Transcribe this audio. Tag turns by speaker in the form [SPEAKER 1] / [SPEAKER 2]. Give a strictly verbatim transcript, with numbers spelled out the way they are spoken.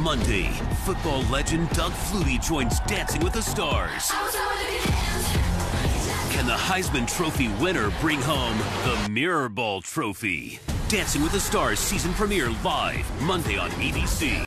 [SPEAKER 1] Monday, football legend Doug Flutie joins Dancing with the Stars. Can the Heisman Trophy winner bring home the Mirror Ball Trophy? Dancing with the Stars season premiere live Monday on A B C.